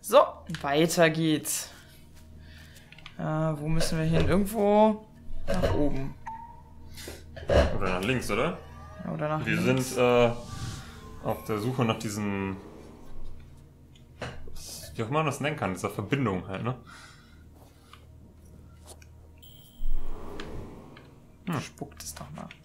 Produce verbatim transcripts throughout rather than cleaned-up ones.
So, weiter geht's. Äh, wo müssen wir hin? Irgendwo nach oben. Oder nach links, oder? Oder nach wir links. sind äh, auf der Suche nach diesem... Wie auch immer man das nennen kann, dieser Verbindung halt, ne? Hm. Spuckt es doch mal.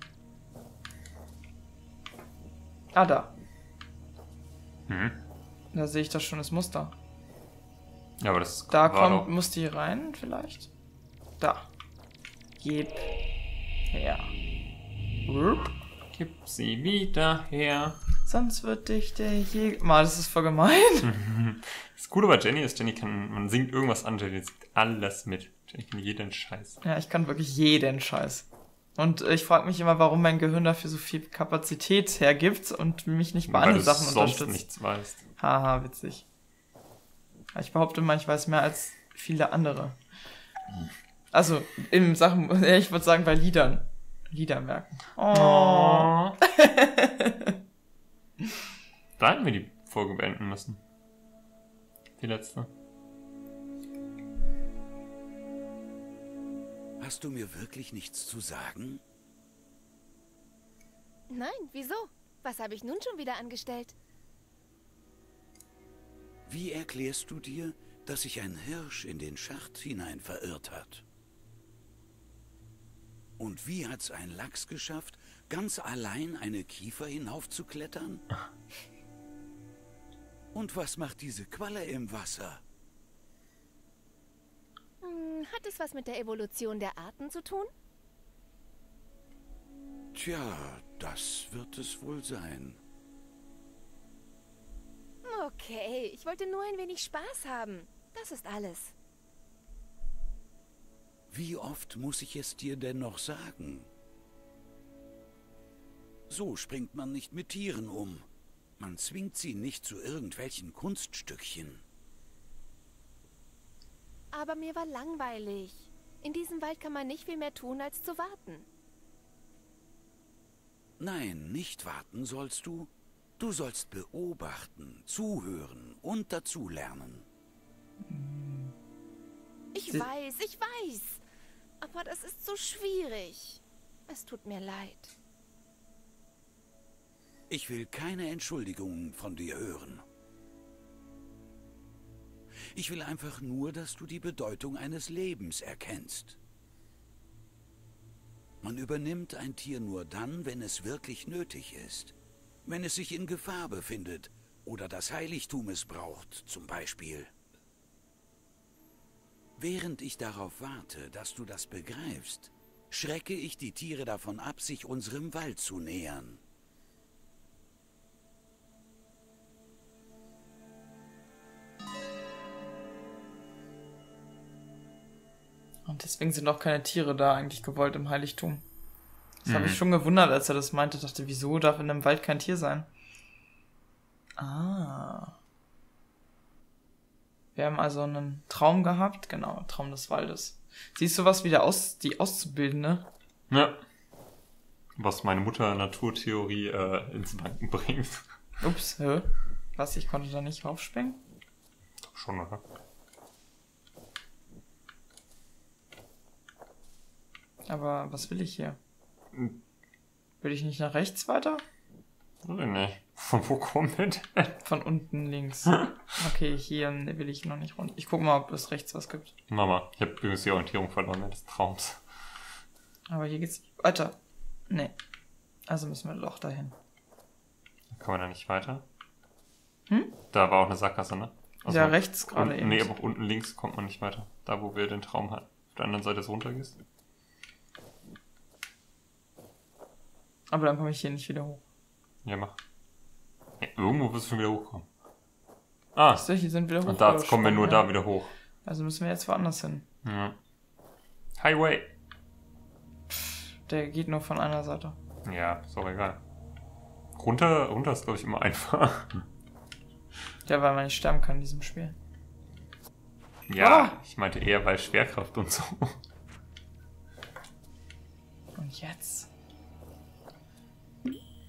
Ah, da. Mhm. Da sehe ich doch schon das Muster. Ja, aber das Da war kommt, doch... muss die rein, vielleicht? Da. Gib her. Rup. Gib sie wieder her. Sonst wird dich der Jäger... Mal, das ist voll gemein. Das Coole bei Jenny ist, Jenny kann... Man singt irgendwas an, Jenny singt alles mit. Jenny kann jeden Scheiß. Ja, ich kann wirklich jeden Scheiß. Und ich frage mich immer, warum mein Gehirn dafür so viel Kapazität hergibt und mich nicht bei Weil anderen du Sachen sonst unterstützt. nichts weißt. Haha, witzig. Ich behaupte mal, ich weiß mehr als viele andere. Also, in Sachen, ich würde sagen, bei Liedern. Liederwerken. Oh. Da hätten wir die Folge beenden müssen. Die letzte. Hast du mir wirklich nichts zu sagen? Nein, wieso? Was habe ich nun schon wieder angestellt? Wie erklärst du dir, dass sich ein Hirsch in den Schacht hinein verirrt hat? Und wie hat's ein Lachs geschafft, ganz allein eine Kiefer hinaufzuklettern? Und was macht diese Qualle im Wasser? Hm, hat es was mit der Evolution der Arten zu tun? Tja, das wird es wohl sein. Okay, ich wollte nur ein wenig Spaß haben. Das ist alles. Wie oft muss ich es dir denn noch sagen? So springt man nicht mit Tieren um. Man zwingt sie nicht zu irgendwelchen Kunststückchen. Aber mir war langweilig. In diesem Wald kann man nicht viel mehr tun, als zu warten. Nein, nicht warten sollst du. Du sollst beobachten, zuhören und dazulernen. Ich Sie- weiß, ich weiß. Aber das ist so schwierig. Es tut mir leid. Ich will keine Entschuldigungen von dir hören. Ich will einfach nur, dass du die Bedeutung eines Lebens erkennst. Man übernimmt ein Tier nur dann, wenn es wirklich nötig ist. Wenn es sich in Gefahr befindet oder das Heiligtum es braucht, zum Beispiel. Während ich darauf warte, dass du das begreifst, schrecke ich die Tiere davon ab, sich unserem Wald zu nähern. Und deswegen sind auch keine Tiere da eigentlich gewollt im Heiligtum. Das Mhm. habe ich schon gewundert, als er das meinte. Dachte, wieso darf in einem Wald kein Tier sein? Ah. Wir haben also einen Traum gehabt. Genau, Traum des Waldes. Siehst du was wie der Aus, die Auszubildende? Ja. Was meine Mutter Naturtheorie äh, ins Wanken bringt. Ups, hä? Was, ich konnte da nicht raufspringen? Schon, oder? Aber was will ich hier? Hm. Will ich nicht nach rechts weiter? Weiß ich nicht. Von wo kommen wir denn? Von unten links. Okay, hier will ich noch nicht runter. Ich guck mal, ob es rechts was gibt. Mama, ich habe übrigens die Orientierung verloren des Traums. Aber hier geht's weiter. Nee. Also müssen wir doch dahin. Kann man da nicht weiter? Hm? Da war auch eine Sackgasse, ne? Ja, rechts gerade unten, eben. Nee, aber auch unten links kommt man nicht weiter. Da, wo wir den Traum hatten. Auf der anderen Seite des runtergehst. Aber dann komme ich hier nicht wieder hoch. Ja, mach. Ja, irgendwo wirst du schon wieder hochkommen. Ah, So, hier sind wieder hoch. und da kommen wir nur da wieder hoch. Also müssen wir jetzt woanders hin. Ja. Highway. Der geht nur von einer Seite. Ja, ist auch egal. Runter, runter ist, glaube ich, immer einfach. Ja, weil man nicht sterben kann in diesem Spiel. Ja, Ah! ich meinte eher, weil Schwerkraft und so. Und jetzt?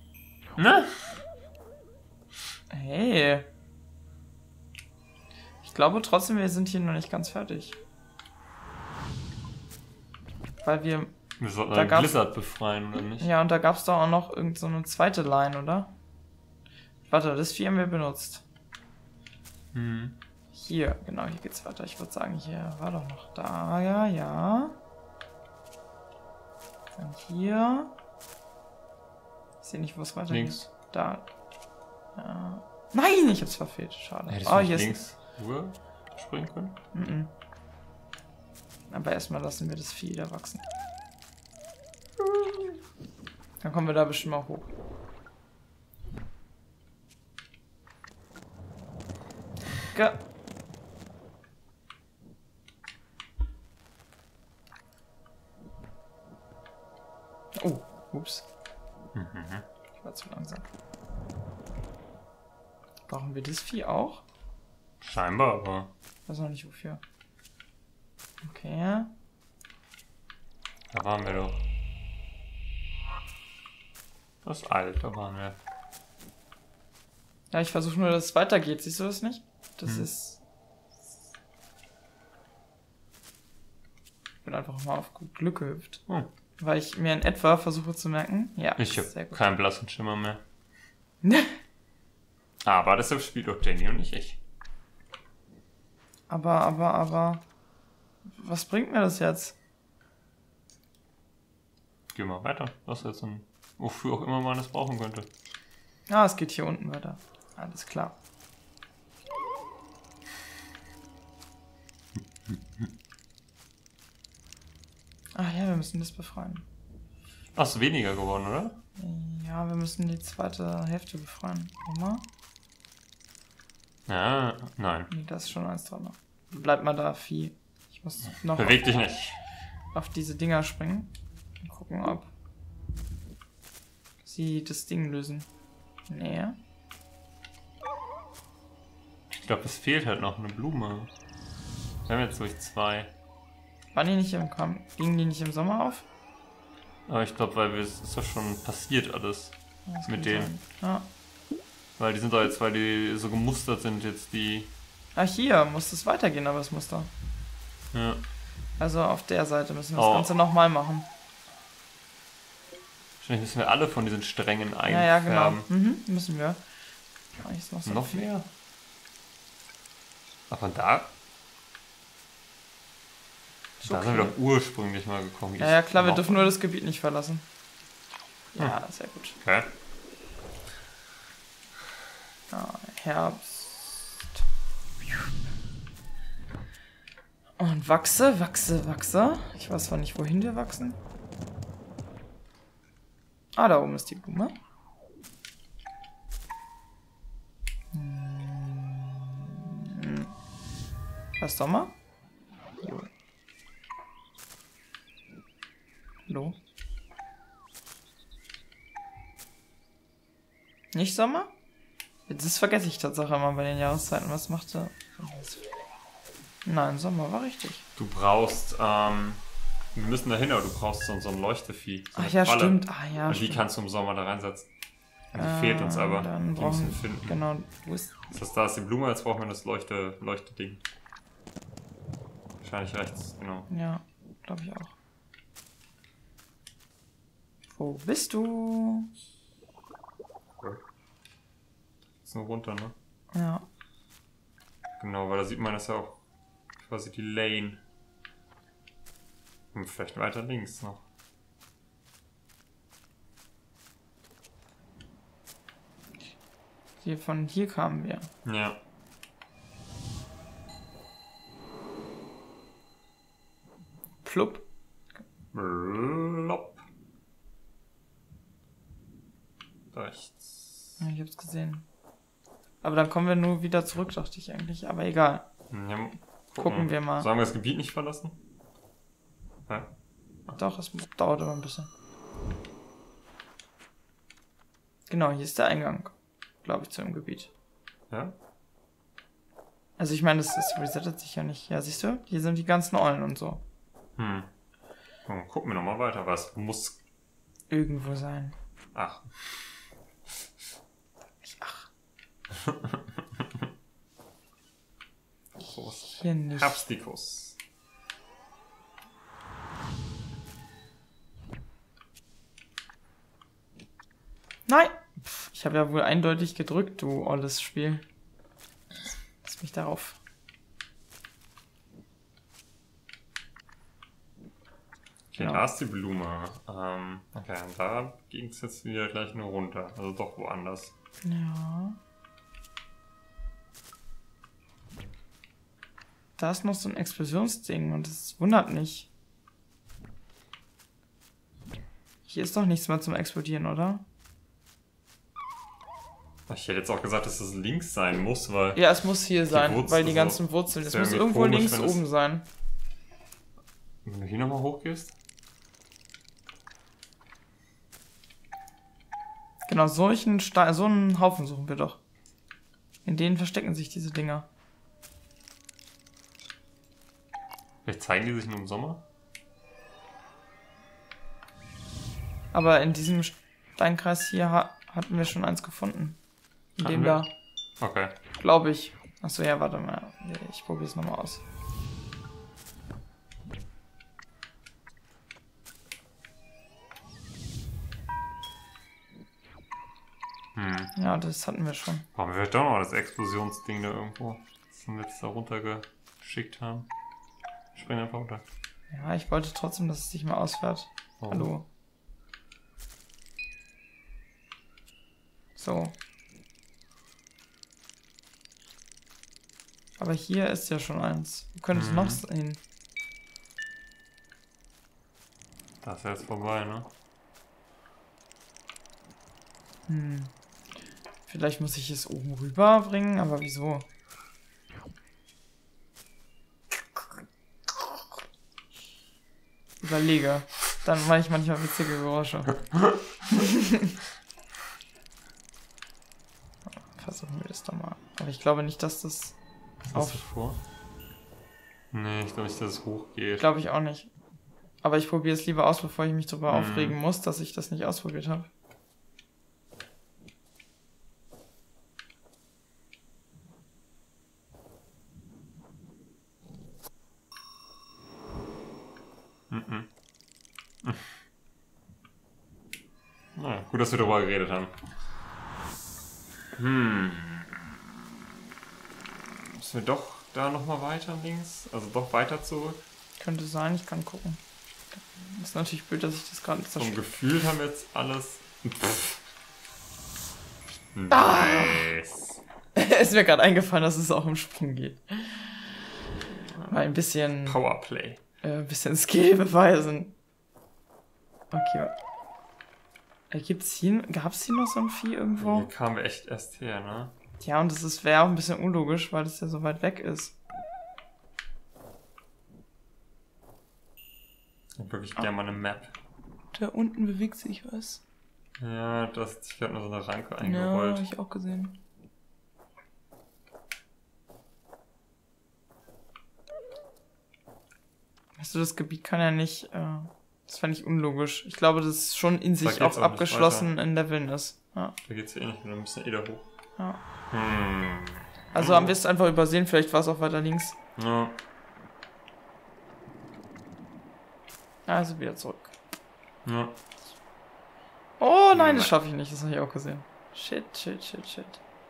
Ne? Hey. Ich glaube trotzdem, wir sind hier noch nicht ganz fertig. Weil wir... Wir sollten Da einen gab's- Blizzard befreien, oder nicht? Ja, und da gab es doch auch noch irgend so eine zweite Line, oder? Warte, das vier haben wir benutzt. Hm. Hier, genau, hier geht's weiter. Ich würde sagen, hier war doch noch da, ja, ja. Dann hier. Ich sehe nicht, wo es weitergeht. Links. Da. Ja. Nein, ich hab's verfehlt. Schade. Hättest Oh, du nicht hier ist. links rüber springen können? Mhm. Aber erstmal lassen wir das Vieh da wachsen. Dann kommen wir da bestimmt auch hoch. Ge oh, ups. Mhm. Ich war zu langsam. Brauchen wir das Vieh auch? Scheinbar, aber... Ich weiß noch nicht wofür. Okay. Da waren wir doch. Das ist alt, da waren wir. Ja, ich versuche nur, dass es weitergeht. Siehst du das nicht? Das Hm. ist... Ich bin einfach mal auf gut Glück gehüpft. Hm. Weil ich mir in etwa versuche zu merken. Ja, Ich sehr habe gut. keinen blassen Schimmer mehr. Aber deshalb spielt doch Jenny und nicht ich. Aber, aber, aber... Was bringt mir das jetzt? Geh mal weiter. Was jetzt ein... Wofür auch immer man es brauchen könnte. Ah, es geht hier unten weiter. Alles klar. Ach ja, wir müssen das befreien. Ach, ist weniger geworden, oder? Ja, wir müssen die zweite Hälfte befreien. Guck mal. Ja, nein. Nee, da ist schon eins dran. Bleib mal da, Vieh. Ich muss noch Beweg dich nicht. auf diese Dinger springen. Und gucken, ob sie das Ding lösen. Nee. Ich glaube, es fehlt halt noch eine Blume. Wir haben jetzt durch zwei. Waren die nicht im Kam Gingen die nicht im Sommer auf? Aber ich glaube, weil wir, es ist doch schon passiert alles. Das Mit kann denen. sein. Ja. Weil die sind doch jetzt, weil die so gemustert sind, jetzt die... Ah, hier muss es weitergehen, aber das Muster. Ja. Also auf der Seite müssen wir das Oh. Ganze nochmal machen. Wahrscheinlich müssen wir alle von diesen Strängen einfärben. Ja, ja, genau. Mhm, müssen wir. Ja, jetzt noch so Noch viel. mehr? Ach, von da? Ist Da okay. sind wir doch ursprünglich mal gekommen. Ja, ja, klar, wir Noch- dürfen nur das Gebiet nicht verlassen. Ja, sehr gut. Okay. Ja, Herbst. Und wachse, wachse, wachse. Ich weiß zwar nicht, wohin wir wachsen. Ah, da oben ist die Blume. Hm. Was Sommer? Jo. Hallo? Nicht Sommer? Das vergesse ich tatsächlich immer bei den Jahreszeiten. Was macht er? Nein, Sommer war richtig. Du brauchst, ähm, wir müssen da hin, aber du brauchst so, so ein Leuchtevieh. So Ach eine ja, Falle. stimmt. Ah ja, Und die stimmt. kannst du im Sommer da reinsetzen. Und die Äh, fehlt uns aber. Dann Die müssen wir brauchen finden. Genau, wo ist. Das heißt, da ist die Blume, jetzt brauchen wir das Leuchte, Leuchteding. Wahrscheinlich rechts, genau. Ja, glaube ich auch. Wo bist du? Ist nur runter, ne? Ja. Genau, weil da sieht man das ja auch quasi die Lane. Und vielleicht weiter links noch. Hier, von hier kamen wir. Ja. Plupp. Blopp. Rechts. Ja, ich hab's gesehen. Aber dann kommen wir nur wieder zurück, dachte ich eigentlich. Aber egal. Ja, gucken. Gucken wir mal. Sollen wir das Gebiet nicht verlassen? Ja. Doch, es dauert aber ein bisschen. Genau, hier ist der Eingang. Glaube ich, zu dem Gebiet. Ja? Also ich meine, das, das resettet sich ja nicht. Ja, siehst du? Hier sind die ganzen Eulen und so. Hm. Oh, gucken wir nochmal weiter. Was muss... Irgendwo sein. Ach. Ich, ach. groß. Hier nicht. Herbstikus. Nein! Pff, ich habe ja wohl eindeutig gedrückt, du olles Spiel. Lass mich darauf. Okay, Ja. da ist die Blume. Ähm, okay, und da ging es jetzt wieder gleich nur runter. Also doch woanders. Ja. Da ist noch so ein Explosionsding und das wundert mich. Hier ist doch nichts mehr zum Explodieren, oder? Ich hätte jetzt auch gesagt, dass das links sein muss, weil... Ja, es muss hier sein, Wurzel- weil die also, ganzen Wurzeln. Es wär muss irgendwie irgendwo komisch, links wenn es- oben sein. Wenn du hier nochmal hochgehst. Genau, solchen Stein, so einen Haufen suchen wir doch. In denen verstecken sich diese Dinger. Vielleicht zeigen die sich nur im Sommer. Aber in diesem Steinkreis hier ha hatten wir schon eins gefunden. In Hatten dem wir? da, Okay. glaube ich. Achso, ja, warte mal. Ich probiere es nochmal aus. Hm. Ja, das hatten wir schon. Brauchen wir vielleicht doch noch das Explosionsding da irgendwo, das wir jetzt da runtergeschickt haben. Springen einfach runter. Ja, ich wollte trotzdem, dass es sich mal ausfährt. Oh. Hallo. So. Aber hier ist ja schon eins. Wo könnte es Mhm. noch hin? Das ist jetzt vorbei, ne? Hm. Vielleicht muss ich es oben rüber bringen, aber wieso? Überlege. Dann mache ich manchmal witzige Geräusche. Versuchen wir das doch mal. Aber ich glaube nicht, dass das... Was Auf. hast du vor? Nee, ich glaube nicht, dass es hochgeht. Glaube ich auch nicht. Aber ich probiere es lieber aus, bevor ich mich darüber Mhm. aufregen muss, dass ich das nicht ausprobiert habe. Mhm. Naja, gut, dass wir darüber geredet haben. Hm. Müssen wir doch da nochmal weiter links? Also doch weiter zurück? Könnte sein, ich kann gucken. Ist natürlich blöd, dass ich das gerade Vom zerstöre. Gefühl haben wir jetzt alles. Pff. Nice. Ist mir gerade eingefallen, dass es auch im Sprung geht. Mal ein bisschen, Powerplay. äh, ein bisschen Skill beweisen. Okay. Äh, Gibt's hier, gab's hier noch so ein Vieh irgendwo? Hier kamen wir echt erst her, ne? Ja, und das wäre auch ein bisschen unlogisch, weil das ja so weit weg ist. Ich hab wirklich gerne mal eine Map. Da unten bewegt sich was. Ja, da hat sich gerade nur so eine Ranke Ja, eingerollt. hab ich auch gesehen. Weißt du, das Gebiet kann ja nicht, äh, das fand ich unlogisch. Ich glaube, das ist schon in Da sich geht's auch auch nicht abgeschlossen in Leveln ist. Ja, Da geht's hier eh nicht, wir müssen eh da hoch. ja. Hm. Also haben wir es einfach übersehen, vielleicht war es auch weiter links. Ja. Also wieder zurück. Ja. Oh nein, das Nein. schaffe ich nicht, das habe ich auch gesehen. Shit, shit, shit, shit.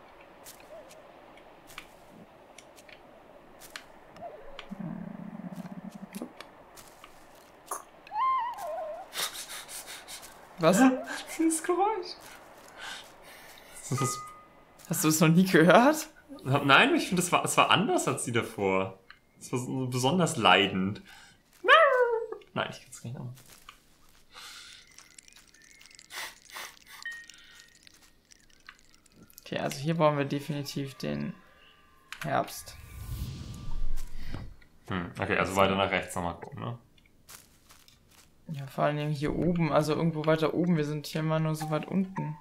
Was? Dieses Geräusch. Das ist, Hast du es noch nie gehört? nein, ich finde, es war, es war anders als die davor. Es war so besonders leidend. Nein, ich kann es nicht machen. Okay, also hier brauchen wir definitiv den Herbst. Hm, okay, also weiter nach rechts nochmal gucken, ne? Ja, vor allem hier oben, also irgendwo weiter oben. Wir sind hier immer nur so weit unten.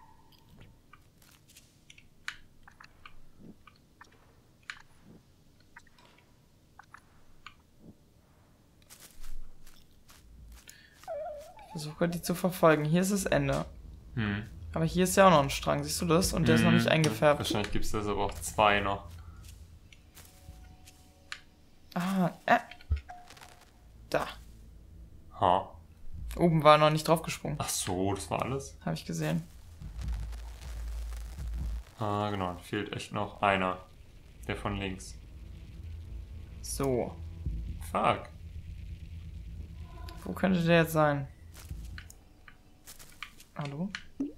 Ich versuche die zu verfolgen. Hier ist das Ende. Hm. Aber hier ist ja auch noch ein Strang, siehst du das? Und der ist noch nicht Hm, eingefärbt. Wahrscheinlich gibt es das aber auch zwei noch. Ah, äh. Da. Ha. Oben war noch nicht draufgesprungen. Ach so, das war alles? Habe ich gesehen. Ah, genau. Fehlt echt noch einer. Der von links. So. Fuck. Wo könnte der jetzt sein? Hallo?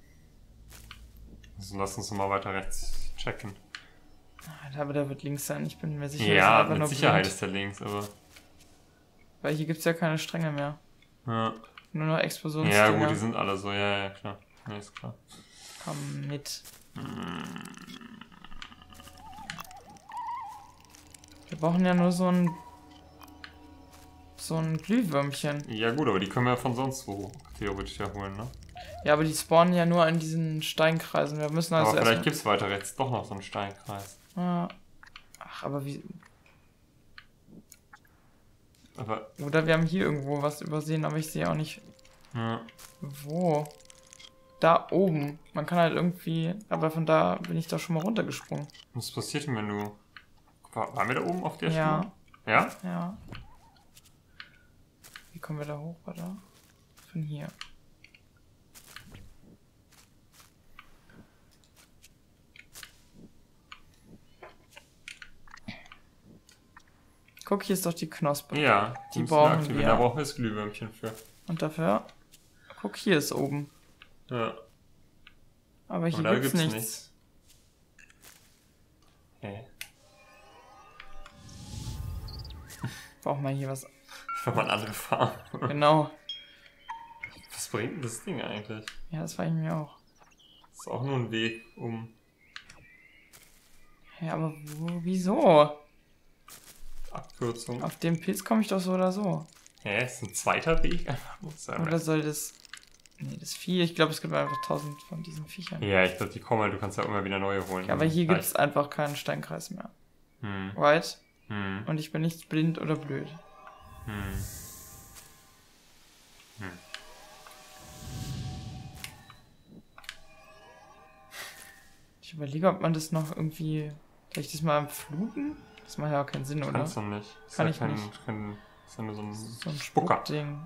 Also lass uns mal weiter rechts checken. Aber der wird links sein. Ich bin mir sicher. Ja, dass er mit nur Sicherheit blind. ist der links, aber... Weil hier gibt es ja keine Stränge mehr. Ja. Nur noch Explosionsdinger. Ja gut, die sind alle so. Ja, ja, klar. Ja, ist klar. Komm mit. Wir brauchen ja nur so ein... So ein Glühwürmchen. Ja gut, aber die können wir ja von sonst wo theoretisch ja holen, ne? Ja, aber die spawnen ja nur in diesen Steinkreisen. Wir müssen also Aber vielleicht erst gibt es weiter rechts doch noch so einen Steinkreis. mal... Ach, aber wie... Aber, Oder wir haben hier irgendwo was übersehen, aber ich sehe auch nicht... ja. Wo? Da oben. Man kann halt irgendwie... Aber von da bin ich doch schon mal runtergesprungen. Was passiert denn, wenn du... War, waren wir da oben auf der Ja. Spur? Ja? Ja. Wie kommen wir da hoch, oder? Von hier. Guck, hier ist doch die Knospe. Ja, Die müssen wir brauchen aktivieren. wir. Da brauchen wir das Glühwürmchen für. Und dafür... Guck, hier ist oben. Ja. Aber hier Und da gibt's, gibt's nichts. nichts. Hä? Brauchen wir hier was... Ich war mal eine andere Farbe. Genau. Was bringt denn das Ding eigentlich? Ja, das war ich mir auch. Das ist auch nur ein Weg, um Ja, aber wo, wieso? Abkürzung. Auf den Pilz komme ich doch so oder so. Hä, ist ein zweiter Weg? Einfach nur sagen. Oder soll das... Nee, das Vieh, ich glaube, es gibt einfach tausend von diesen Viechern. Ja, ich glaube, die kommen halt, du kannst ja immer wieder neue holen. Ja, aber hier gibt Reicht. es einfach keinen Steinkreis mehr. Hm, Right? hm, Und ich bin nicht blind oder blöd. hm. Ich überlege, ob man das noch irgendwie... Soll ich das mal fluten? Das macht ja auch keinen Sinn, oder? Kannst du nicht. Ist Kann ja ich kein, nicht. Kein, ist ja nur so ein, So ein Spucker. Spuckding.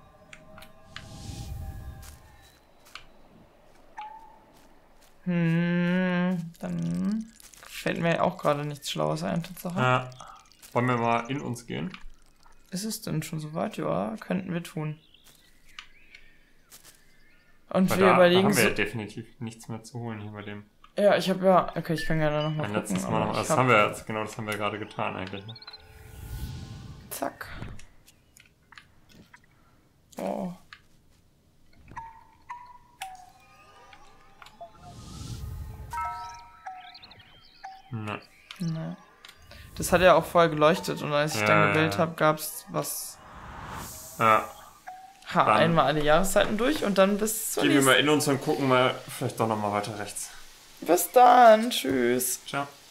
Hm, dann fällt mir auch gerade nichts Schlaues ein, Tatsache. Ja. Wollen wir mal in uns gehen? Ist es denn schon soweit? Ja, könnten wir tun. Und Weil wir da, da überlegen haben wir so... ja definitiv nichts mehr zu holen hier bei dem. Ja, ich habe ja... Okay, ich kann gerne noch mal Ein gucken. letztes aber Mal noch. ich Das hab- haben wir jetzt, genau, das haben wir gerade getan eigentlich. Ne? Zack. Oh. Ne. Ne. Das hat ja auch voll geleuchtet und als ich Ja, dann ja, gewählt ja. habe, gab's was... Ja. Ha, Dann- einmal alle Jahreszeiten durch und dann bis zur Gehen wir nächsten... mal in uns und gucken mal vielleicht doch nochmal weiter rechts. Bis dann, tschüss. Ciao.